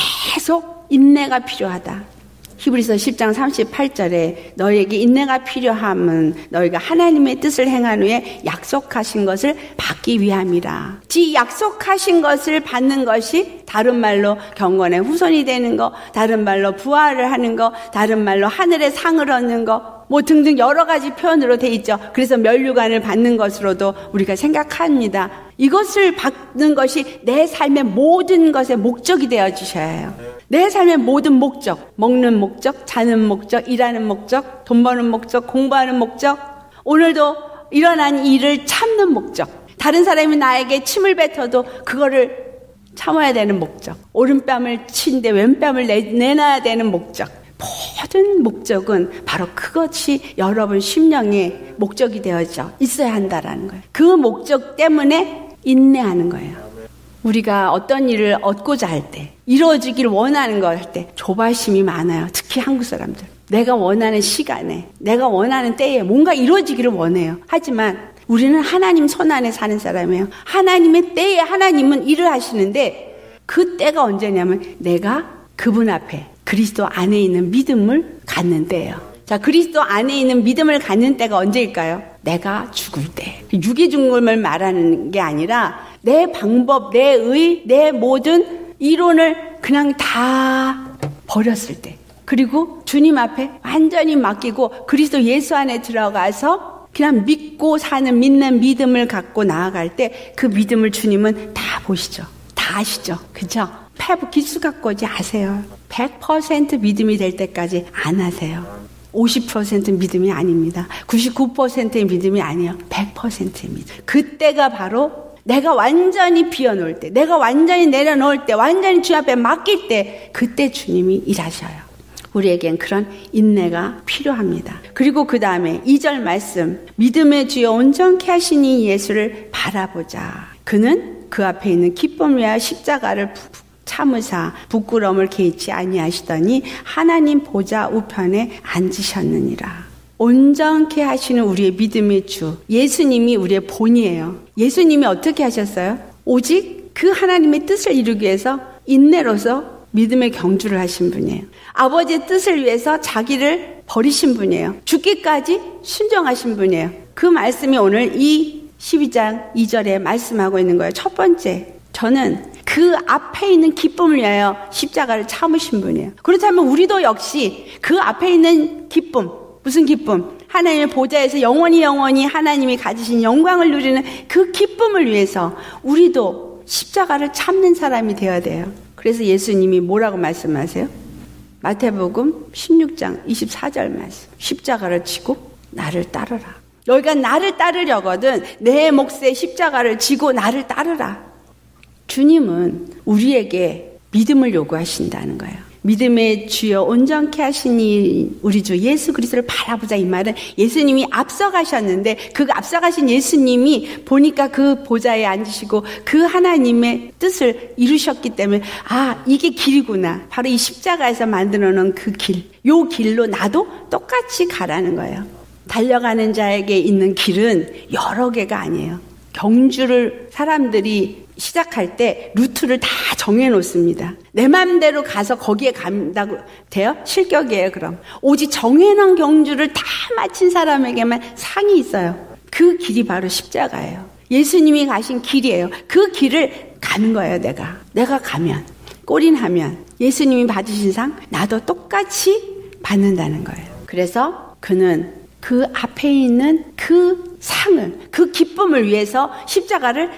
계속 인내가 필요하다. 히브리서 10장 38절에 너희에게 인내가 필요함은 너희가 하나님의 뜻을 행한 후에 약속하신 것을 받기 위함이라. 지 약속하신 것을 받는 것이 다른 말로 경건의 후손이 되는 거, 다른 말로 부활을 하는 거, 다른 말로 하늘의 상을 얻는 거, 뭐 등등 여러 가지 표현으로 돼 있죠. 그래서 면류관을 받는 것으로도 우리가 생각합니다. 이것을 받는 것이 내 삶의 모든 것의 목적이 되어 주셔야 해요. 내 삶의 모든 목적, 먹는 목적, 자는 목적, 일하는 목적, 돈 버는 목적, 공부하는 목적, 오늘도 일어난 일을 참는 목적, 다른 사람이 나에게 침을 뱉어도 그거를 참아야 되는 목적, 오른뺨을 치는데 왼뺨을 내놔야 되는 목적, 모든 목적은 바로 그것이 여러분 심령의 목적이 되어져 있어야 한다라는 거예요. 그 목적 때문에 인내하는 거예요. 우리가 어떤 일을 얻고자 할 때, 이루어지기를 원하는 걸 할 때 조바심이 많아요. 특히 한국 사람들. 내가 원하는 시간에, 내가 원하는 때에 뭔가 이루어지기를 원해요. 하지만 우리는 하나님 손 안에 사는 사람이에요. 하나님의 때에 하나님은 일을 하시는데 그 때가 언제냐면 내가 그분 앞에 그리스도 안에 있는 믿음을 갖는 때예요. 자, 그리스도 안에 있는 믿음을 갖는 때가 언제일까요? 내가 죽을 때. 육의 죽음을 말하는 게 아니라 내 방법, 내 의, 내 모든 이론을 그냥 다 버렸을 때, 그리고 주님 앞에 완전히 맡기고 그리스도 예수 안에 들어가서 그냥 믿고 사는 믿는 믿음을 갖고 나아갈 때 그 믿음을 주님은 다 보시죠. 다 아시죠. 그죠? 패부 기수 갖고 오지 아세요. 100% 믿음이 될 때까지 안 하세요. 50% 믿음이 아닙니다. 99%의 믿음이 아니에요. 100%의 믿음. 그때가 바로 내가 완전히 비워놓을 때, 내가 완전히 내려놓을 때, 완전히 주 앞에 맡길 때, 그때 주님이 일하셔요. 우리에겐 그런 인내가 필요합니다. 그리고 그 다음에 2절 말씀, 믿음의 주여 온전케 하시니 예수를 바라보자. 그는 그 앞에 있는 기쁨 위하여 십자가를 참으사 부끄러움을 개의치 아니하시더니 하나님 보좌 우편에 앉으셨느니라. 온전케 하시는 우리의 믿음의 주, 예수님이 우리의 본이에요. 예수님이 어떻게 하셨어요? 오직 그 하나님의 뜻을 이루기 위해서 인내로서 믿음의 경주를 하신 분이에요. 아버지의 뜻을 위해서 자기를 버리신 분이에요. 죽기까지 순종하신 분이에요. 그 말씀이 오늘 이 12장 2절에 말씀하고 있는 거예요. 첫 번째, 저는 그 앞에 있는 기쁨을 위하여 십자가를 참으신 분이에요. 그렇다면 우리도 역시 그 앞에 있는 기쁨, 무슨 기쁨? 하나님의 보좌에서 영원히 하나님이 가지신 영광을 누리는 그 기쁨을 위해서 우리도 십자가를 참는 사람이 되어야 돼요. 그래서 예수님이 뭐라고 말씀하세요? 마태복음 16장 24절 말씀. 십자가를 지고 나를 따르라. 너희가 나를 따르려거든 내 몫의 십자가를 지고 나를 따르라. 주님은 우리에게 믿음을 요구하신다는 거예요. 믿음의 주여 온전케 하시니 우리 주 예수 그리스도를 바라보자. 이 말은 예수님이 앞서가셨는데 그 앞서가신 예수님이 보니까 그 보좌에 앉으시고 그 하나님의 뜻을 이루셨기 때문에 아, 이게 길이구나. 바로 이 십자가에서 만들어 놓은 그 길, 요 길로 나도 똑같이 가라는 거예요. 달려가는 자에게 있는 길은 여러 개가 아니에요. 경주를 사람들이 시작할 때 루트를 다 정해놓습니다. 내 마음대로 가서 거기에 간다고 돼요? 실격이에요. 그럼 오직 정해놓은 경주를 다 마친 사람에게만 상이 있어요. 그 길이 바로 십자가예요. 예수님이 가신 길이에요. 그 길을 가는 거예요. 내가 가면, 꼬린하면 예수님이 받으신 상 나도 똑같이 받는다는 거예요. 그래서 그는 그 앞에 있는 그 상을, 그 기쁨을 위해서 십자가를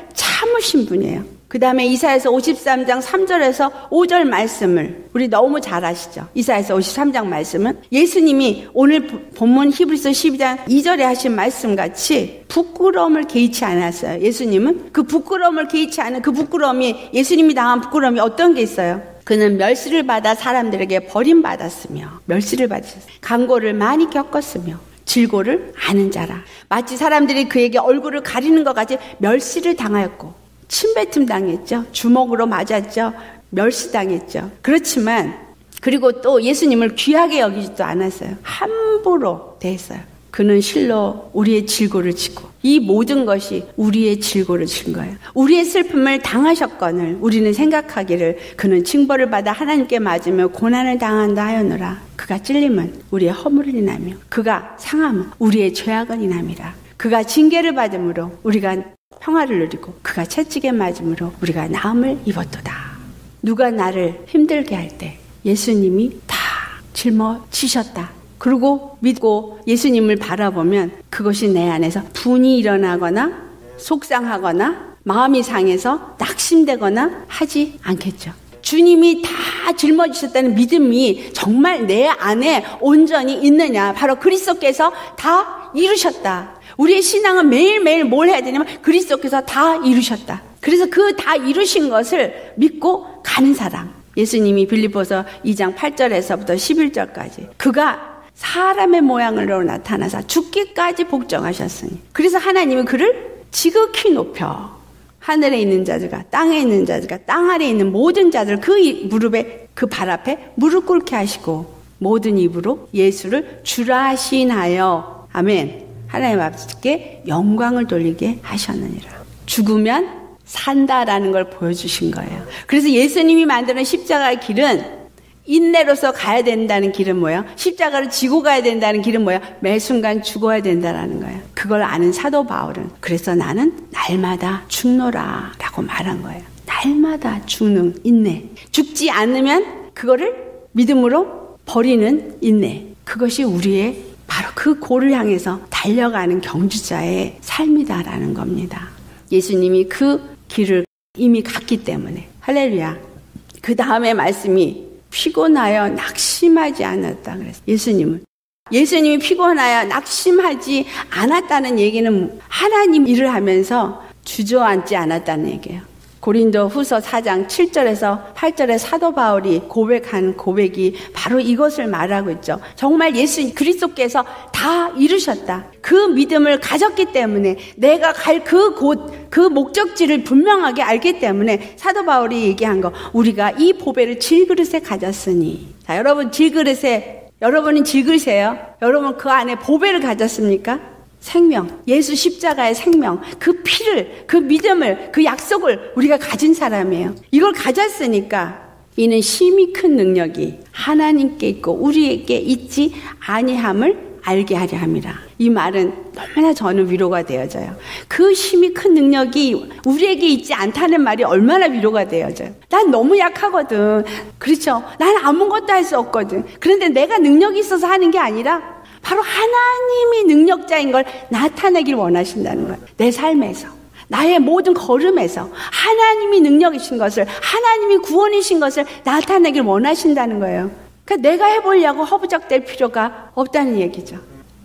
참으신 분이에요. 그 다음에 이사야서 53장 3절에서 5절 말씀을 우리 너무 잘 아시죠? 이사야서 53장 말씀은 예수님이 오늘 본문 히브리서 12장 2절에 하신 말씀같이 부끄러움을 개의치 않았어요. 예수님은 그 부끄러움을 개의치 않은 그 부끄러움이, 예수님이 당한 부끄러움이 어떤 게 있어요? 그는 멸시를 받아 사람들에게 버림받았으며, 멸시를 받았어요. 강고를 많이 겪었으며 질고를 아는 자라. 마치 사람들이 그에게 얼굴을 가리는 것 같이 멸시를 당하였고, 침뱉음 당했죠. 주먹으로 맞았죠. 멸시당했죠. 그렇지만 그리고 또 예수님을 귀하게 여기지도 않았어요. 함부로 대했어요. 그는 실로 우리의 질고를 지고, 이 모든 것이 우리의 질고를 진 거예요. 우리의 슬픔을 당하셨거늘 우리는 생각하기를 그는 징벌을 받아 하나님께 맞으며 고난을 당한다 하였노라. 그가 찔림은 우리의 허물을 인하며 그가 상함은 우리의 죄악을 인함이라. 그가 징계를 받음으로 우리가 평화를 누리고 그가 채찍에 맞음으로 우리가 나음을 입었도다. 누가 나를 힘들게 할 때 예수님이 다 짊어지셨다. 그리고 믿고 예수님을 바라보면 그것이 내 안에서 분이 일어나거나 속상하거나 마음이 상해서 낙심되거나 하지 않겠죠. 주님이 다 짊어지셨다는 믿음이 정말 내 안에 온전히 있느냐. 바로 그리스도께서 다 이루셨다. 우리의 신앙은 매일매일 뭘 해야 되냐면 그리스도께서 다 이루셨다. 그래서 그 다 이루신 것을 믿고 가는 사람. 예수님이 빌립보서 2장 8절에서부터 11절까지 그가 사람의 모양으로 나타나서 죽기까지 복종하셨으니, 그래서 하나님은 그를 지극히 높여 하늘에 있는 자들과 땅에 있는 자들과 땅 아래에 있는 모든 자들 그 무릎에, 그 발 앞에 무릎 꿇게 하시고 모든 입으로 예수를 주라 시인하여, 아멘, 하나님 아버지께 영광을 돌리게 하셨느니라. 죽으면 산다라는 걸 보여주신 거예요. 그래서 예수님이 만드는 십자가의 길은, 인내로서 가야 된다는 길은 뭐예요? 십자가를 지고 가야 된다는 길은 뭐예요? 매 순간 죽어야 된다는 거예요. 그걸 아는 사도 바울은 그래서 나는 날마다 죽노라 라고 말한 거예요. 날마다 죽는 인내. 죽지 않으면 그거를 믿음으로 버리는 인내. 그것이 우리의 바로 그 고를 향해서 달려가는 경주자의 삶이다라는 겁니다. 예수님이 그 길을 이미 갔기 때문에. 할렐루야. 그 다음에 말씀이 피곤하여 낙심하지 않았다 그랬어요. 예수님이 피곤하여 낙심하지 않았다는 얘기는 하나님 일을 하면서 주저앉지 않았다는 얘기예요. 고린도 후서 4장 7절에서 8절에 사도 바울이 고백한 고백이 바로 이것을 말하고 있죠. 정말 예수 그리스도께서 다 이루셨다. 그 믿음을 가졌기 때문에 내가 갈 그 곳, 그 목적지를 분명하게 알기 때문에 사도 바울이 얘기한 거, 우리가 이 보배를 질그릇에 가졌으니. 자, 여러분 여러분은 질그릇이에요? 여러분 그 안에 보배를 가졌습니까? 생명, 예수 십자가의 생명, 그 피를, 그 믿음을, 그 약속을 우리가 가진 사람이에요. 이걸 가졌으니까 이는 심히 큰 능력이 하나님께 있고 우리에게 있지 아니함을 알게 하려 함이라. 이 말은 너무나 저는 위로가 되어져요. 그 심히 큰 능력이 우리에게 있지 않다는 말이 얼마나 위로가 되어져요. 난 너무 약하거든. 그렇죠? 난 아무것도 할 수 없거든. 그런데 내가 능력이 있어서 하는 게 아니라 바로 하나님이 능력자인 걸 나타내길 원하신다는 거예요. 내 삶에서, 나의 모든 걸음에서 하나님이 능력이신 것을, 하나님이 구원이신 것을 나타내길 원하신다는 거예요. 그러니까 내가 해보려고 허부적댈 필요가 없다는 얘기죠.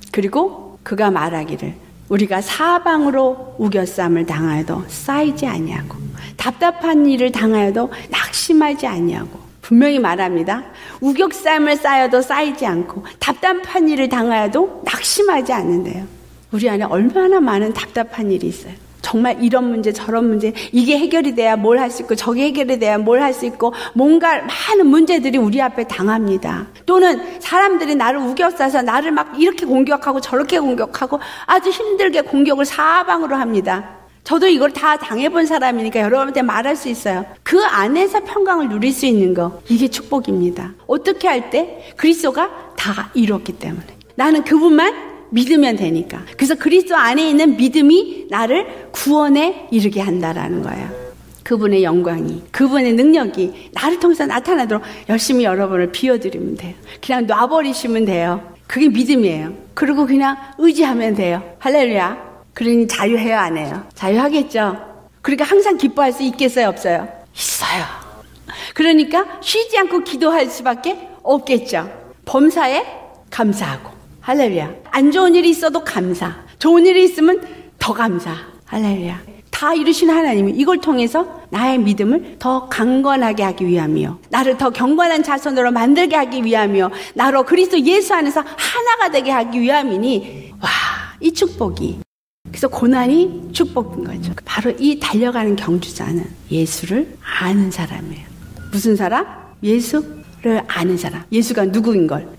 그리고 그가 말하기를 우리가 사방으로 우겨쌈을 당하여도 쌓이지 아니하고 답답한 일을 당하여도 낙심하지 아니하고, 분명히 말합니다. 우격쌈을 쌓여도 쌓이지 않고 답답한 일을 당하여도 낙심하지 않는데요. 우리 안에 얼마나 많은 답답한 일이 있어요. 정말 이런 문제 저런 문제, 이게 해결이 돼야 뭘 할 수 있고 저게 해결이 돼야 뭘 할 수 있고, 뭔가 많은 문제들이 우리 앞에 당합니다. 또는 사람들이 나를 우겨싸서 나를 막 이렇게 공격하고 저렇게 공격하고 아주 힘들게 공격을 사방으로 합니다. 저도 이걸 다 당해본 사람이니까 여러분한테 말할 수 있어요. 그 안에서 평강을 누릴 수 있는 거, 이게 축복입니다. 어떻게 할 때? 그리스도가 다 이뤘기 때문에. 나는 그분만 믿으면 되니까. 그래서 그리스도 안에 있는 믿음이 나를 구원에 이르게 한다라는 거예요. 그분의 영광이, 그분의 능력이 나를 통해서 나타나도록 열심히 여러분을 비워드리면 돼요. 그냥 놔버리시면 돼요. 그게 믿음이에요. 그리고 그냥 의지하면 돼요. 할렐루야. 그러니 자유해요, 안 해요? 자유하겠죠? 그러니까 항상 기뻐할 수 있겠어요, 없어요? 있어요. 그러니까 쉬지 않고 기도할 수밖에 없겠죠. 범사에 감사하고. 할렐루야. 안 좋은 일이 있어도 감사. 좋은 일이 있으면 더 감사. 할렐루야. 다 이루신 하나님이 이걸 통해서 나의 믿음을 더 강건하게 하기 위함이요, 나를 더 경건한 자손으로 만들게 하기 위함이요, 나로 그리스도 예수 안에서 하나가 되게 하기 위함이니, 와, 이 축복이. 그래서 고난이 축복인 거죠. 바로 이 달려가는 경주자는 예수를 아는 사람이에요. 무슨 사람? 예수를 아는 사람. 예수가 누구인 걸?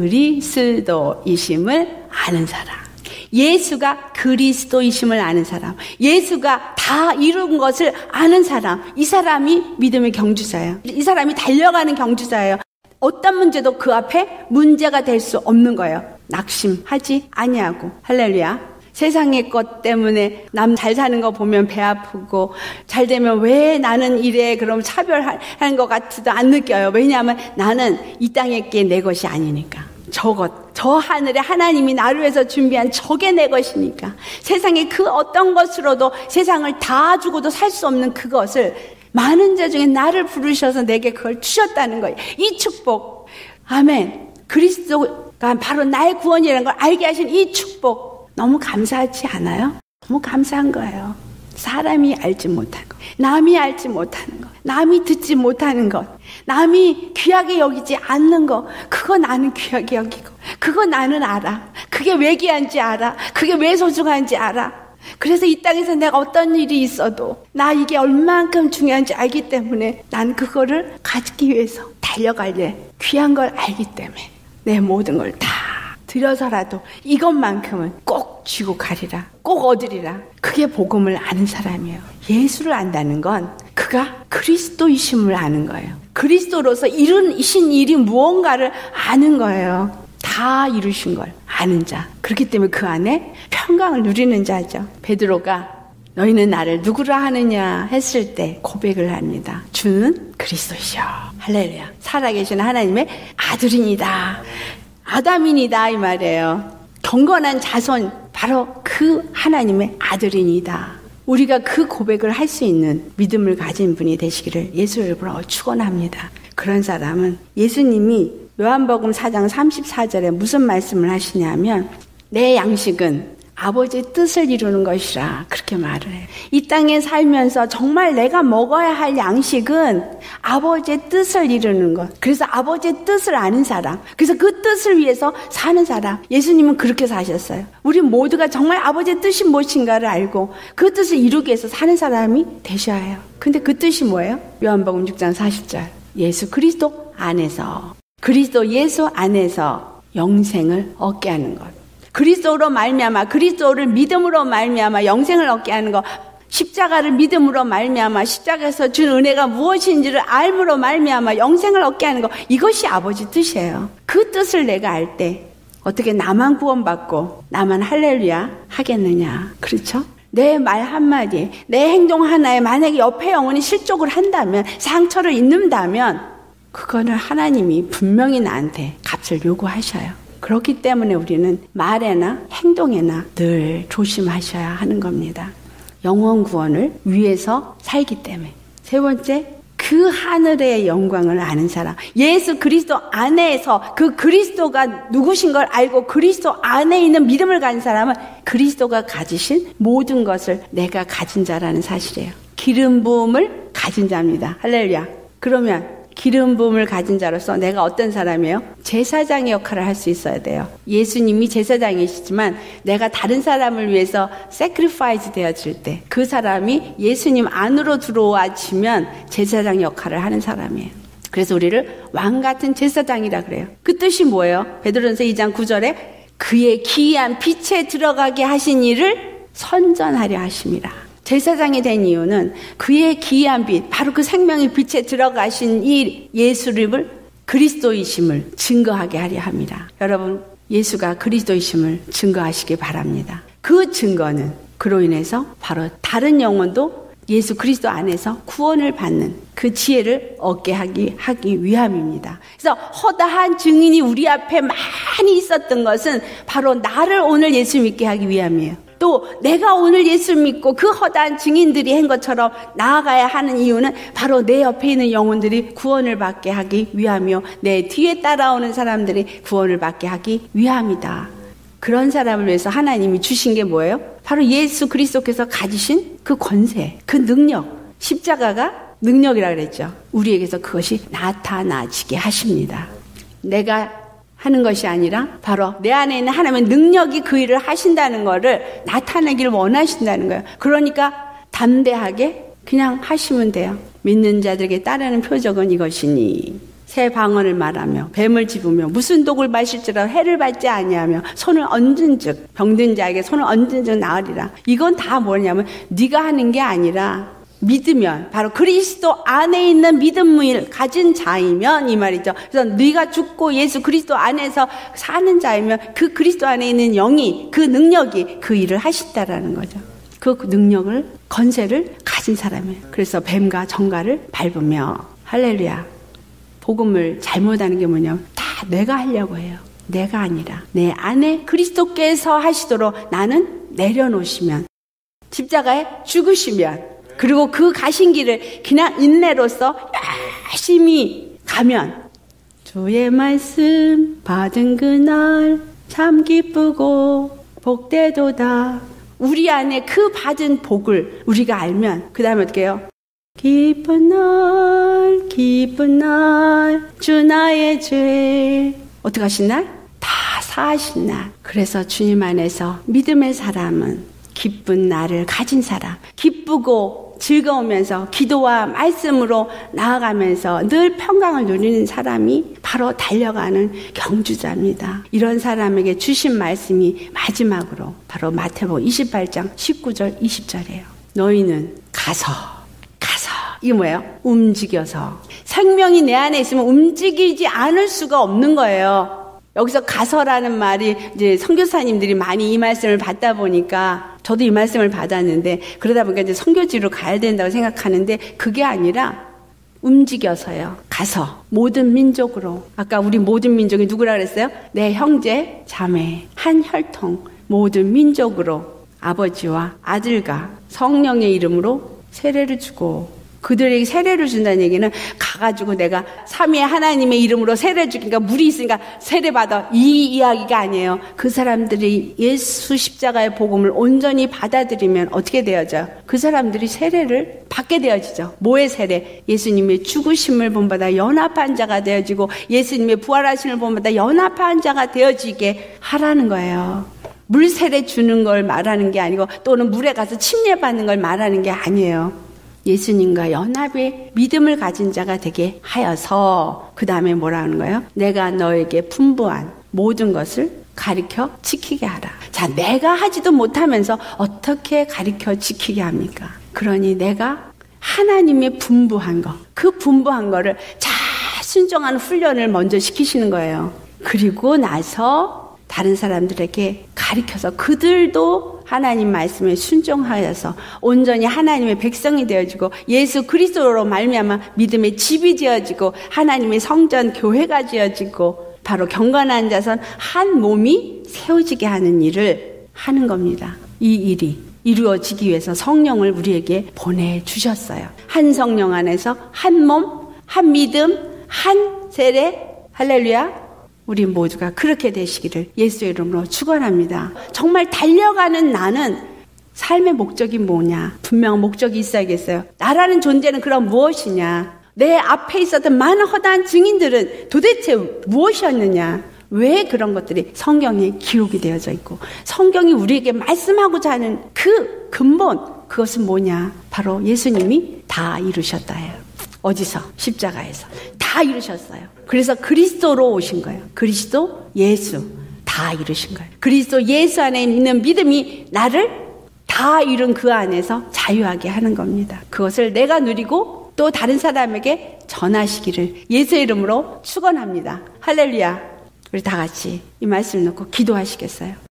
그리스도이심을 아는 사람. 예수가 그리스도이심을 아는 사람, 예수가 다 이룬 것을 아는 사람, 이 사람이 믿음의 경주자예요. 이 사람이 달려가는 경주자예요. 어떤 문제도 그 앞에 문제가 될 수 없는 거예요. 낙심하지 아니하고. 할렐루야. 세상의 것 때문에 남 잘 사는 거 보면 배 아프고, 잘 되면 왜 나는 이래, 그럼 차별하는 것 같지도 안 느껴요. 왜냐하면 나는 이 땅의 게 내 것이 아니니까. 저 하늘에 하나님이 나를 위해서 준비한 저게 내 것이니까. 세상의 그 어떤 것으로도 세상을 다 주고도 살 수 없는 그것을 많은 자 중에 나를 부르셔서 내게 그걸 주셨다는 거예요. 이 축복. 아멘. 그리스도가 바로 나의 구원이라는 걸 알게 하신 이 축복. 너무 감사하지 않아요? 너무 감사한 거예요. 사람이 알지 못한 것, 남이 알지 못하는 것, 남이 듣지 못하는 것, 남이 귀하게 여기지 않는 것, 그거 나는 귀하게 여기고, 그거 나는 알아. 그게 왜 귀한지 알아. 그게 왜 소중한지 알아. 그래서 이 땅에서 내가 어떤 일이 있어도 나 이게 얼만큼 중요한지 알기 때문에 난 그거를 가지기 위해서 달려갈래. 귀한 걸 알기 때문에 내 모든 걸 다 들여서라도 이것만큼은 꼭 쥐고 가리라, 꼭 얻으리라. 그게 복음을 아는 사람이에요. 예수를 안다는 건 그가 그리스도이심을 아는 거예요. 그리스도로서 이루신 일이 무언가를 아는 거예요. 다 이루신 걸 아는 자. 그렇기 때문에 그 안에 평강을 누리는 자죠. 베드로가 너희는 나를 누구라 하느냐 했을 때 고백을 합니다. 주는 그리스도이시여. 할렐루야. 살아계신 하나님의 아들이니다, 아담이니다, 이 말이에요. 경건한 자손, 바로 그 하나님의 아들이니다. 우리가 그 고백을 할 수 있는 믿음을 가진 분이 되시기를 예수의 이름으로 축원합니다. 그런 사람은 예수님이 요한복음 4장 34절에 무슨 말씀을 하시냐면, 내 양식은 아버지의 뜻을 이루는 것이라, 그렇게 말을 해요. 이 땅에 살면서 정말 내가 먹어야 할 양식은 아버지의 뜻을 이루는 것. 그래서 아버지의 뜻을 아는 사람, 그래서 그 뜻을 위해서 사는 사람. 예수님은 그렇게 사셨어요. 우리 모두가 정말 아버지의 뜻이 무엇인가를 알고 그 뜻을 이루기 위해서 사는 사람이 되셔야 해요. 근데 그 뜻이 뭐예요? 요한복음 6장 40절. 예수 그리스도 안에서, 그리스도 예수 안에서 영생을 얻게 하는 것. 그리스도로 말미암아, 그리스도를 믿음으로 말미암아 영생을 얻게 하는 것. 십자가를 믿음으로 말미암아 십자가에서 준 은혜가 무엇인지를 알므로 말미암아 영생을 얻게 하는 것. 이것이 아버지 뜻이에요. 그 뜻을 내가 알 때 어떻게 나만 구원받고 나만 할렐루야 하겠느냐. 그렇죠? 내 말 한마디에, 내 행동 하나에 만약에 옆에 영혼이 실족을 한다면, 상처를 입는다면 그거는 하나님이 분명히 나한테 값을 요구하셔요. 그렇기 때문에 우리는 말에나 행동에나 늘 조심하셔야 하는 겁니다. 영혼 구원을 위해서 살기 때문에. 세 번째, 그 하늘의 영광을 아는 사람. 예수 그리스도 안에서 그 그리스도가 누구신 걸 알고 그리스도 안에 있는 믿음을 가진 사람은 그리스도가 가지신 모든 것을 내가 가진 자라는 사실이에요. 기름 부음을 가진 자입니다. 할렐루야. 그러면 기름 부음을 가진 자로서 내가 어떤 사람이에요? 제사장의 역할을 할 수 있어야 돼요. 예수님이 제사장이시지만 내가 다른 사람을 위해서 sacrifice 되어질 때 그 사람이 예수님 안으로 들어와지면 제사장 역할을 하는 사람이에요. 그래서 우리를 왕 같은 제사장이라 그래요. 그 뜻이 뭐예요? 베드로전서 2장 9절에 그의 기이한 빛에 들어가게 하신 이를 선전하려 하심이라. 제사장이 된 이유는 그의 기이한 빛, 바로 그 생명의 빛에 들어가신 이 예수를, 그리스도이심을 증거하게 하려 합니다. 여러분, 예수가 그리스도이심을 증거하시기 바랍니다. 그 증거는 그로 인해서 바로 다른 영혼도 예수 그리스도 안에서 구원을 받는 그 지혜를 얻게 하기 위함입니다. 그래서 허다한 증인이 우리 앞에 많이 있었던 것은 바로 나를 오늘 예수 믿게 하기 위함이에요. 또 내가 오늘 예수 믿고 그 허다한 증인들이 한 것처럼 나아가야 하는 이유는 바로 내 옆에 있는 영혼들이 구원을 받게 하기 위함이요, 내 뒤에 따라오는 사람들이 구원을 받게 하기 위함이다. 그런 사람을 위해서 하나님이 주신 게 뭐예요? 바로 예수 그리스도께서 가지신 그 권세, 그 능력, 십자가가 능력이라고 그랬죠. 우리에게서 그것이 나타나지게 하십니다. 내가 하는 것이 아니라 바로 내 안에 있는 하나님의 능력이 그 일을 하신다는 것을 나타내기를 원하신다는 거예요. 그러니까 담대하게 그냥 하시면 돼요. 믿는 자들에게 따르는 표적은 이것이니 새 방언을 말하며 뱀을 집으며 무슨 독을 마실지라도 해를 받지 아니하며 손을 얹은즉 병든 자에게 손을 얹은즉 나으리라. 이건 다 뭐냐면 네가 하는 게 아니라 믿으면, 바로 그리스도 안에 있는 믿음을 가진 자이면 이 말이죠. 그래서 네가 죽고 예수 그리스도 안에서 사는 자이면 그 그리스도 안에 있는 영이, 그 능력이 그 일을 하신다라는 거죠. 그 능력을, 권세를 가진 사람이에요. 그래서 뱀과 정갈을 밟으며, 할렐루야. 복음을 잘못하는 게 뭐냐면 다 내가 하려고 해요. 내가 아니라 내 안에 그리스도께서 하시도록 나는 내려놓으시면, 십자가에 죽으시면, 그리고 그 가신 길을 그냥 인내로서 열심히 가면 주의 말씀 받은 그날 참 기쁘고 복되도다. 우리 안에 그 받은 복을 우리가 알면 그 다음에 어떻게 해요? 기쁜 날 주 나의 죄 어떻게 하신 날? 다 사하신 날. 그래서 주님 안에서 믿음의 사람은 기쁜 날을 가진 사람, 기쁘고 즐거우면서 기도와 말씀으로 나아가면서 늘 평강을 누리는 사람이 바로 달려가는 경주자입니다. 이런 사람에게 주신 말씀이 마지막으로 바로 마태복음 28장 19절 20절이에요. 너희는 가서 이게 뭐예요? 움직여서. 생명이 내 안에 있으면 움직이지 않을 수가 없는 거예요. 여기서 가서라는 말이 이제 선교사님들이 많이 이 말씀을 받다 보니까 저도 이 말씀을 받았는데, 그러다 보니까 이제 선교지로 가야 된다고 생각하는데 그게 아니라 움직여서요. 가서 모든 민족으로. 아까 우리 모든 민족이 누구라 그랬어요? 내 형제 자매 한 혈통 모든 민족으로 아버지와 아들과 성령의 이름으로 세례를 주고, 그들에게 세례를 준다는 얘기는 가가지고 내가 삼위의 하나님의 이름으로 세례를 주니까 물이 있으니까 세례받아, 이 이야기가 아니에요. 그 사람들이 예수 십자가의 복음을 온전히 받아들이면 어떻게 되어져요? 그 사람들이 세례를 받게 되어지죠. 뭐의 세례? 예수님의 죽으심을 본받아 연합한 자가 되어지고 예수님의 부활하심을 본받아 연합한 자가 되어지게 하라는 거예요. 물 세례 주는 걸 말하는 게 아니고, 또는 물에 가서 침례받는 걸 말하는 게 아니에요. 예수님과 연합의 믿음을 가진 자가 되게 하여서, 그 다음에 뭐라는 거예요? 내가 너에게 분부한 모든 것을 가르쳐 지키게 하라. 자, 내가 하지도 못하면서 어떻게 가르쳐 지키게 합니까? 그러니 내가 하나님의 분부한 거, 그 분부한 거를 잘 순종하는 훈련을 먼저 시키시는 거예요. 그리고 나서 다른 사람들에게 가르쳐서 그들도 하나님 말씀에 순종하여서 온전히 하나님의 백성이 되어지고 예수 그리스도로 말미암아 믿음의 집이 되어지고 하나님의 성전 교회가 되어지고 바로 경건한 자선 한 몸이 세워지게 하는 일을 하는 겁니다. 이 일이 이루어지기 위해서 성령을 우리에게 보내주셨어요. 한 성령 안에서 한 몸, 한 믿음, 한 세례. 할렐루야. 우리 모두가 그렇게 되시기를 예수의 이름으로 축원합니다. 정말 달려가는 나는 삶의 목적이 뭐냐? 분명한 목적이 있어야겠어요. 나라는 존재는 그럼 무엇이냐? 내 앞에 있었던 많은 허다한 증인들은 도대체 무엇이었느냐? 왜 그런 것들이 성경에 기록이 되어져 있고 성경이 우리에게 말씀하고자 하는 그 근본, 그것은 뭐냐? 바로 예수님이 다 이루셨다예요. 어디서? 십자가에서 다 이루셨어요. 그래서 그리스도로 오신 거예요. 그리스도 예수 다 이루신 거예요. 그리스도 예수 안에 있는 믿음이 나를 다 이룬 그 안에서 자유하게 하는 겁니다. 그것을 내가 누리고 또 다른 사람에게 전하시기를 예수의 이름으로 축원합니다. 할렐루야. 우리 다 같이 이 말씀 놓고 기도하시겠어요?